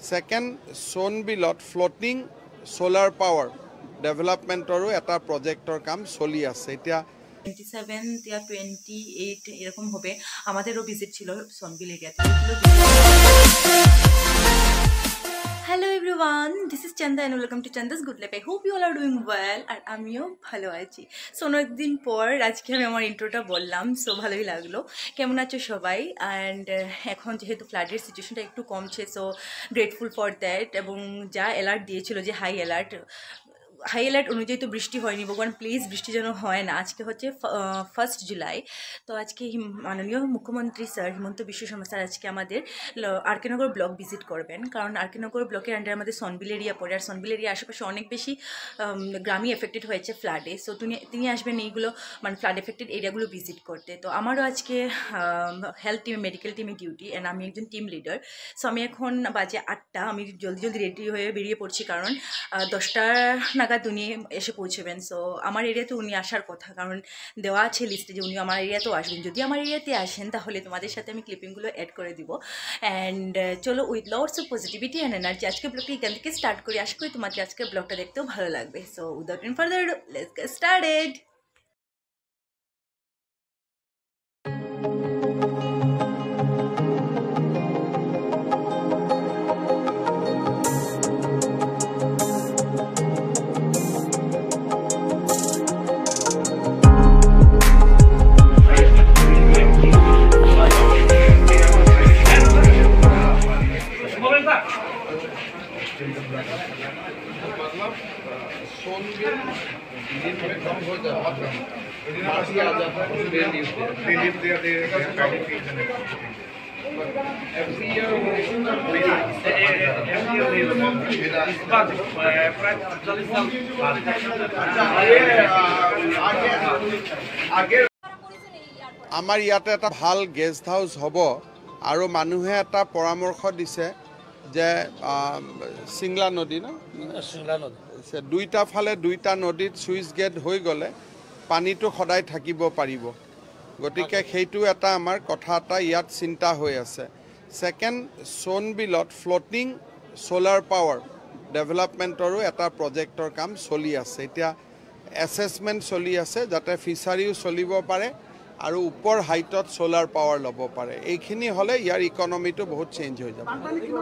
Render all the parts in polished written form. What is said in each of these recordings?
Second সোনবিলত floating solar power ডেভেলপমেন্টৰো এটা প্ৰজেক্টৰ কাম চলি আছে এতিয়া 27 या 28 এরকম হবে আমাদেরও ভিজিট ছিল সনবিল এরিয়াতে Hello everyone, this is Chanda and welcome to Chanda's Good Life. I hope you all are doing well and আমিও ভালো আছি। সো অনেকদিন পর আজকে আমি আমার ইন্ট্রোটা বললাম, সো ভালোই লাগলো। কেমন আছো সবাই? অ্যান্ড এখন যেহেতু ফ্লাডের সিচুয়েশনটা একটু কমছে, সো গ্রেটফুল ফর দ্যাট। এবং যা অ্যালার্ট দিয়েছিল যে হাই অ্যালার্ট অনুযায়ী তো বৃষ্টি হয়নি, ভগবান প্লিজ বৃষ্টি যেন হয় না। আজকে হচ্ছে 1 জুলাই, তো আজকে মাননীয় মুখ্যমন্ত্রী স্যার হিমন্ত বিশ্ব শর্মা স্যার আজকে আমাদের আরকেনগর ব্লক ভিজিট করবেন, কারণ আরকেনগর ব্লকের আন্ডারে আমাদের সনবিল এরিয়া পড়ে, আর সনবিল এরিয়া আশেপাশে অনেক বেশি গ্রামই এফেক্টেড হয়েছে ফ্লাডে। সো তিনি আসবেন এইগুলো মানে ফ্লাড এফেক্টেড এরিয়াগুলো ভিজিট করতে। তো আমারও আজকে হেলথ টিমে মেডিকেল টিমে ডিউটি অ্যান্ড আমি একজন টিম লিডার। সো আমি এখন বাজে 8টা, আমি জলদি রেডি হয়ে বেরিয়ে পড়ছি, কারণ 10টা নাগাদ উনি এসে পৌঁছবেন। সো আমার এরিয়াতে উনি আসার কথা, কারণ দেওয়া আছে লিস্টে যে উনি আমার এরিয়াতেও আসবেন। যদি আমার এরিয়াতে আসেন তাহলে তোমাদের সাথে আমি ক্লিপিংগুলো অ্যাড করে দিব। অ্যান্ড চলো with lots of positivity and energy আজকে ব্লগটা এখান থেকে স্টার্ট করি। আশা করি তোমাদের আজকের ব্লগটা দেখতেও ভালো লাগবে। So without any further let's get started. Sonbeel every year আমাৰ ইয়াতে এটা ভাল গেষ্ট হাউস হ'ব, আৰু মানুহে এটা পৰামৰ্শ দিছে যে সিংলা নদী দুইটা ফালে দুইটা নদীত সুইচ গেট হৈ গ'লে পানীটো সদায় থাকিব পাৰিব, গতিকে সেইটো এটা আমাৰ কথা এটা ইয়াত চিন্তা হৈ আছে। সেকেন্ড সোনবিলত ফ্লোটিং সোলাৰ পাৱাৰ ডেভেলপমেন্টৰো এটা প্ৰজেক্টৰ কাম চলি আছে। এতিয়া এছেছমেণ্ট চলি আছে যাতে ফিচাৰীও চলিব পাৰে আৰু ওপৰ হাইটত সোলাৰ পাৱাৰ ল'ব পাৰে। এইখিনি হ'লে ইয়াৰ ইকনমিটো বহুত চেঞ্জ হৈ যাব।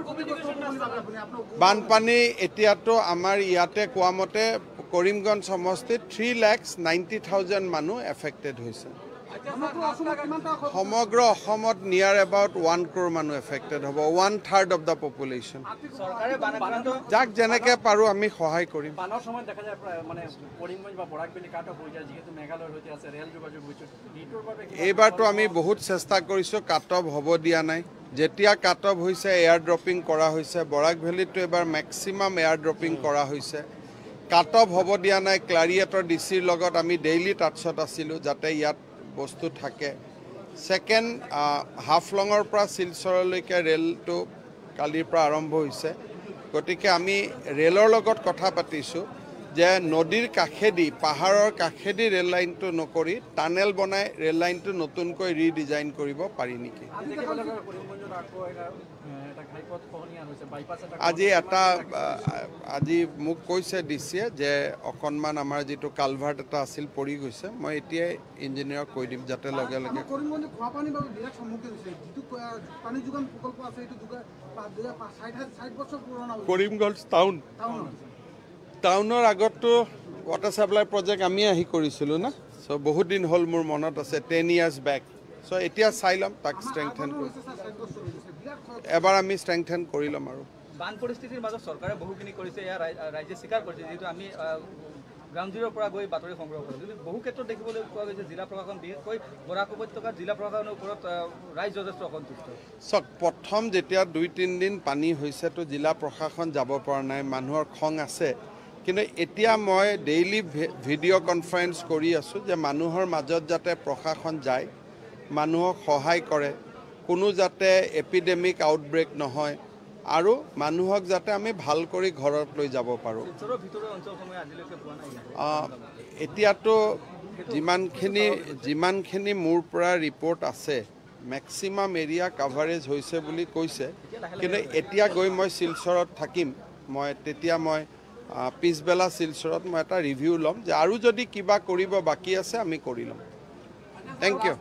বানপানী এতিয়াতো আমাৰ ইয়াতে কোৱা মতে কৰিমগঞ্জ সমষ্টিত 3,90,000 মানুহ এফেক্টেড হৈছে। সমগ্ৰ অসমত নিয়াৰ এবাউট 1 crore মানুহ এফেক্টেড হ'ব, 1/3 অফ দ্য পপুলেশ্যন। যাক যেনেকৈ পাৰোঁ আমি সহায় কৰিম। এইবাৰতো আমি বহুত চেষ্টা কৰিছোঁ, কাট অফ হ'ব দিয়া নাই। যেতিয়া কাট অফ হৈছে এয়াৰ ড্ৰপিং কৰা হৈছে, বৰাক ভেলীতো এবাৰ মেক্সিমাম এয়াৰ ড্ৰপিং কৰা হৈছে। কাট অফ হ'ব দিয়া নাই। ক্লাৰিয়েটৰ ডিচিৰ লগত আমি ডেইলি টাচত আছিলোঁ যাতে ইয়াত বস্তু থাকে। সেকেন্ড হাফলঙৰ পৰা শিলচৰলৈকে ৰেলটো কালিৰ পৰা আৰম্ভ হৈছে, গতিকে আমি ৰেলৰ লগত কথা পাতিছোঁ যে নদীৰ কাষেদি পাহাৰৰ কাষেদি ৰেল লাইনটো নকৰি টানেল বনাই ৰেল লাইনটো নতুনকৈ ৰিডিজাইন কৰিব পাৰি নেকি। আজি মোক কৈছে ডিচিয়ে যে অকণমান আমাৰ যিটো কালভাৰ্ট এটা আছিল পৰি গৈছে, মই এতিয়াই ইঞ্জিনিয়াৰক কৈ দিম যাতে লগে লগে। কৰিমগঞ্জ টাউনৰ আগততো ৱাটাৰ ছাপ্লাই প্ৰজেক্ট আমি আহি কৰিছিলোঁ না, চ' বহুত দিন হ'ল, মোৰ মনত আছে 10 years বেক। চ' এতিয়া চাই ল'ম, তাক ষ্ট্ৰেংথেন কৰি এবাৰ আমি ষ্ট্ৰেংথেন কৰি ল'ম। আৰু বান পৰিস্থিতিৰ মাজত চৰকাৰে বহুখিনি কৰিছে, ইয়াৰ ৰাইজে স্বীকাৰ কৰিছে, যিহেতু আমি গ্ৰাউণ্ড জিৰোৰ পৰা গৈ বাতৰি সংগ্ৰহ কৰোঁ। কিন্তু বহু ক্ষেত্ৰত দেখিবলৈ পোৱা গৈছে জিলা প্ৰশাসন, বিশেষকৈ বৰাক উপত্যকাত জিলা প্ৰশাসনৰ ওপৰত ৰাইজ যথেষ্ট অসন্তুষ্ট। চাওক, প্ৰথম যেতিয়া 2-3 দিন পানী হৈছেতো জিলা প্ৰশাসন যাব পৰা নাই, মানুহৰ খং আছে। কিন্তু এতিয়া মই ডেইলি ভিডিঅ' কনফাৰেন্স কৰি আছোঁ যে মানুহৰ মাজত যাতে প্ৰশাসন যায়, মানুহক সহায় কৰে, কোনো যাতে এপিডেমিক আউটব্ৰেক নহয়, আৰু মানুহক যাতে আমি ভাল কৰি ঘৰত লৈ যাব পাৰোঁ। এতিয়াতো যিমানখিনি মোৰ পৰা ৰিপৰ্ট আছে মেক্সিমাম এৰিয়া কাভাৰেজ হৈছে বুলি কৈছে। কিন্তু এতিয়া গৈ মই শিলচৰত থাকিম মই তেতিয়া মই পিছবেলা শিলচৰত মই এটা ৰিভিউ ল'ম যে আৰু যদি কিবা কৰিব বাকী আছে আমি কৰি ল'ম থ্যাংক ইউ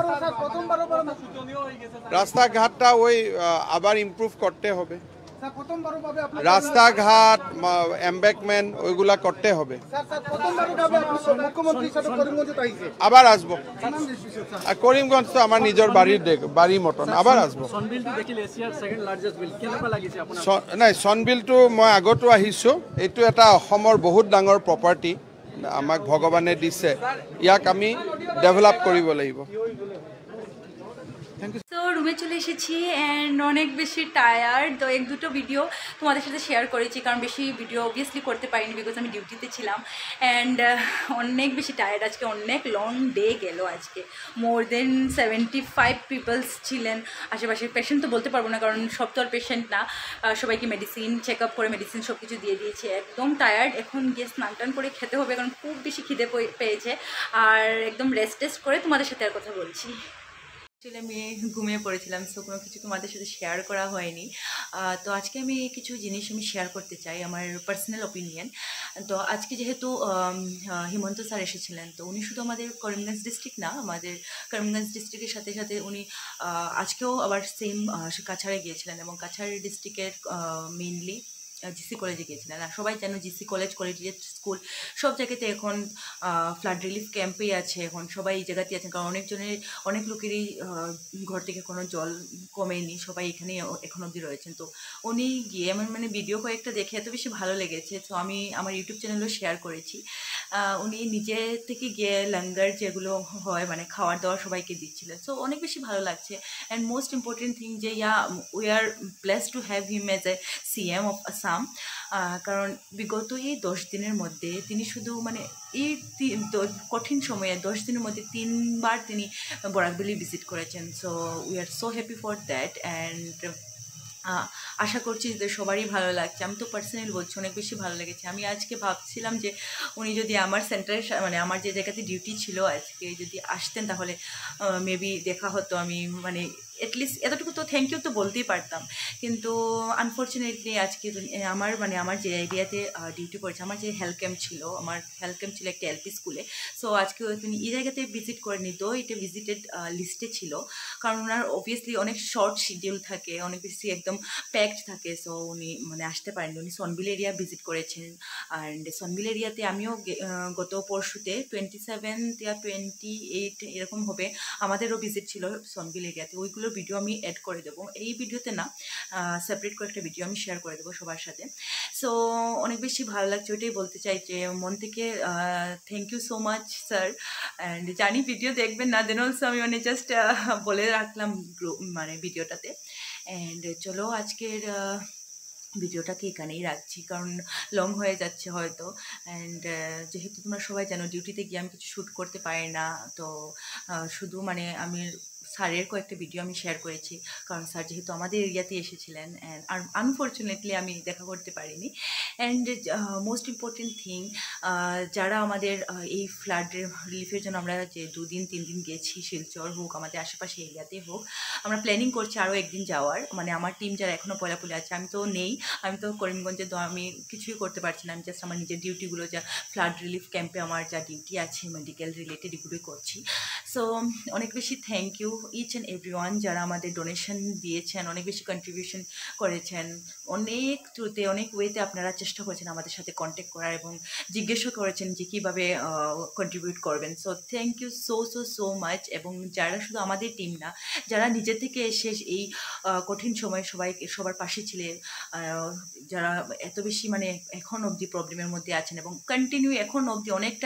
রাস্তাঘাটটা ওই আবার ইমপ্রুভ করতে হবে রাস্তাঘাট এম্বেকমেন্ট ওইগুলা করতে হবে আবার আসবো করিমগঞ্জ তো আমার নিজের বাড়ির মতন আবার আসবো নাই সনবিলটো মই আগতো আহিছোঁ এইটো এটা অসমৰ বহুত ডাঙৰ প্ৰপাৰ্টি আমাক ভগৱানে দিছে ইয়াক আমি ডেভেলপ কৰিব লাগিব তো রুমে চলে এসেছি অ্যান্ড অনেক বেশি টায়ার্ড তো এক দুটো ভিডিও তোমাদের সাথে শেয়ার করেছি কারণ বেশি ভিডিও অবভিয়াসলি করতে পারিনি বিকজ আমি ডিউটিতে ছিলাম অ্যান্ড অনেক বেশি টায়ার্ড আজকে অনেক লং ডে গেল আজকে মোর দেন 75 পিপলস ছিলেন আশেপাশের পেশেন্ট তো বলতে পারবো না কারণ সব তো আর পেশেন্ট না সবাইকে মেডিসিন চেক আপ করে মেডিসিন সব কিছু দিয়ে দিয়েছে একদম টায়ার্ড এখন গিয়ে স্নান টান করে খেতে হবে কারণ খুব বেশি খিদে পেয়েছে আর একদম রেস্ট টেস্ট করে তোমাদের সাথে আর কথা বলছি অ্যাকচুয়ালি আমি ঘুমিয়ে পড়েছিলাম সো কোনো কিছু তোমাদের সাথে শেয়ার করা হয়নি তো আজকে আমি কিছু জিনিস আমি শেয়ার করতে চাই আমার পার্সোনাল ওপিনিয়ন তো আজকে যেহেতু হিমন্ত স্যার এসেছিলেন তো উনি শুধু আমাদের করিমগঞ্জ ডিস্ট্রিক্ট না আমাদের করিমগঞ্জ ডিস্ট্রিক্টের সাথে সাথে উনি আজকেও আবার সেম কাছাড়ে গিয়েছিলেন এবং কাছাড় ডিস্ট্রিক্টের মেইনলি জিসি কলেজে গিয়েছিলেন আর সবাই জানো জিসি কলেজ কলেজিয়েট স্কুল সব জায়গাতে এখন ফ্লাড রিলিফ ক্যাম্পেই আছে এখন সবাই এই জায়গাতেই আছেন কারণ অনেক লোকেরই ঘর থেকে কোনো জল কমেনি সবাই এখানেই এখন অবধি রয়েছেন তো উনি গিয়ে আমার মানে ভিডিও কয়েকটা দেখে এত বেশি ভালো লেগেছে তো আমি আমার ইউটিউব চ্যানেলেও শেয়ার করেছি উনি নিজে থেকে গিয়ে লঙ্গার যেগুলো হয় মানে খাওয়ার দাওয়ার সবাইকে দিচ্ছিলেন সো অনেক বেশি ভালো লাগছে অ্যান্ড মোস্ট ইম্পর্টেন্ট থিং যে we are blessed to have him as a CM of Assam কারণ বিগত এই 10 দিনের মধ্যে তিনি শুধু মানে এই কঠিন সময়ে 10 দিনের মধ্যে 3বার তিনি বরাকভ্যালি ভিজিট করেছেন so we are so happy for that and আশা করছি যে সবারই ভালো লাগছে আমি তো পার্সোনালি বলছি অনেক বেশি ভালো লেগেছে আমি আজকে ভাবছিলাম যে উনি যদি আমার সেন্টারে মানে আমার যে জায়গাতে ডিউটি ছিল আজকে যদি আসতেন তাহলে মেবি দেখা হতো আমি মানে এটলিস্ট এতটুকু তো থ্যাংক ইউ তো বলতেই পারতাম কিন্তু আনফর্চুনেটলি আজকে আমার মানে আমার যে এরিয়াতে ডিউটি করেছে আমার যে হেলথ ক্যাম্প ছিল একটা এলপি স্কুলে সো আজকে তিনি এই জায়গাতে ভিজিট করেনি তো এটা ভিজিটেড লিস্টে ছিল কারণ ওনার অবভিয়াসলি অনেক শর্ট শিডিউল থাকে অনেক বেশি একদম প্যাকড থাকে সো উনি মানে আসতে পারেননি উনি সনবিল এরিয়া ভিজিট করেছেন অ্যান্ড সনবিল এরিয়াতে আমিও গত পরশুতে 27 या 28 এরকম হবে আমাদেরও ভিজিট ছিল সনবিল এরিয়াতে ওইগুলো ভিডিও আমি অ্যাড করে দেবো এই ভিডিওতে না সেপারেট করে একটা ভিডিও আমি শেয়ার করে দেবো সবার সাথে সো অনেক বেশি ভালো লাগছে ওইটাই বলতে চাই যে মন থেকে thank you so much sir and জানি ভিডিও দেখবেন না দেন অলসো আমি মানে জাস্ট বলে রাখলাম মানে ভিডিওটাতে অ্যান্ড চলো আজকের ভিডিওটাকে এখানেই রাখছি কারণ লং হয়ে যাচ্ছে হয়তো অ্যান্ড যেহেতু তোমরা সবাই জানো ডিউটিতে গিয়ে আমি কিছু শ্যুট করতে পারি না তো শুধু মানে আমি স্যারের কয়েকটা ভিডিও আমি শেয়ার করেছি কারণ স্যার যেহেতু আমাদের এরিয়াতে এসেছিলেন অ্যান্ড আর আনফর্চুনেটলি আমি দেখা করতে পারিনি অ্যান্ড মোস্ট ইম্পর্টেন্ট থিং যারা আমাদের এই ফ্লাড রিলিফের জন্য আমরা যে 2 দিন 3 দিন গেছি শিলচর হোক আমাদের আশেপাশে এরিয়াতে হোক আমরা প্ল্যানিং করছি আরও একদিন যাওয়ার মানে আমার টিম যারা এখনও পয়লাপুলি আছে আমি তো নেই আমি তো করিমগঞ্জে তো আমি কিছুই করতে পারছি না আমি জাস্ট আমার নিজের ডিউটিগুলো যা ফ্লাড রিলিফ ক্যাম্পে আমার যা ডিউটি আছে মেডিকেল রিলেটেড এগুলোই করছি সো অনেক বেশি thank you each and everyone যারা আমাদের ডোনেশন দিয়েছেন অনেক বেশি কন্ট্রিবিউশন করেছেন অনেক থ্রুতে অনেক ওয়েতে আপনারা চেষ্টা করেছেন আমাদের সাথে কন্ট্যাক্ট করার এবং জিজ্ঞেসও করেছেন যে কীভাবে কন্ট্রিবিউট করবেন so thank you so so so much এবং যারা শুধু আমাদের টিম না যারা নিজে থেকে এসে এই কঠিন সময় সবার পাশে ছিলেন যারা এত বেশি মানে এখন অবধি প্রবলেমের মধ্যে আছেন এবং কন্টিনিউ এখন অবধি অনেকটা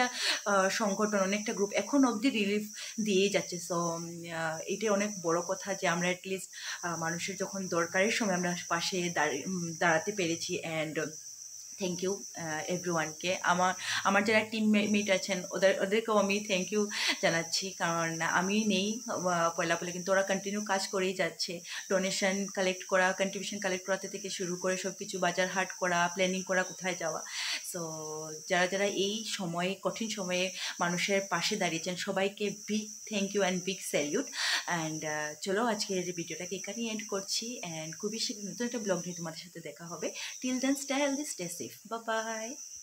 সংগঠন অনেকটা গ্রুপ এখন অবধি রিলিফ দিয়েই যাচ্ছে সো এটাই অনেক বড় কথা যে আমরা অ্যাটলিস্ট মানুষের যখন দরকারের সময় আমরা পাশে দাঁড়াতে পেরেছি অ্যান্ড থ্যাংক ইউ এভরিওয়ানকে আমার যারা টিমমেট আছেন ওদেরকেও আমি থ্যাংক ইউ জানাচ্ছি কারণ আমি নেই পয়লাপলে কিন্তু ওরা কন্টিনিউ কাজ করেই যাচ্ছে ডোনেশন কালেক্ট করা কন্ট্রিবিউশন কালেক্ট করাতে থেকে শুরু করে সব কিছু বাজার হাট করা প্ল্যানিং করা কোথায় যাওয়া সো সো যারা যারা এই সময়ে কঠিন সময়ে মানুষের পাশে দাঁড়িয়েছেন সবাইকে big thank you and big salute. And চলো আজকের ভিডিওটাকে এখানেই এন্ড করছি, অ্যান্ড খুবই শীঘ্র নতুন একটা ব্লগ নিয়ে তোমাদের সাথে দেখা হবে। Till then stay healthy, stay safe, bye by.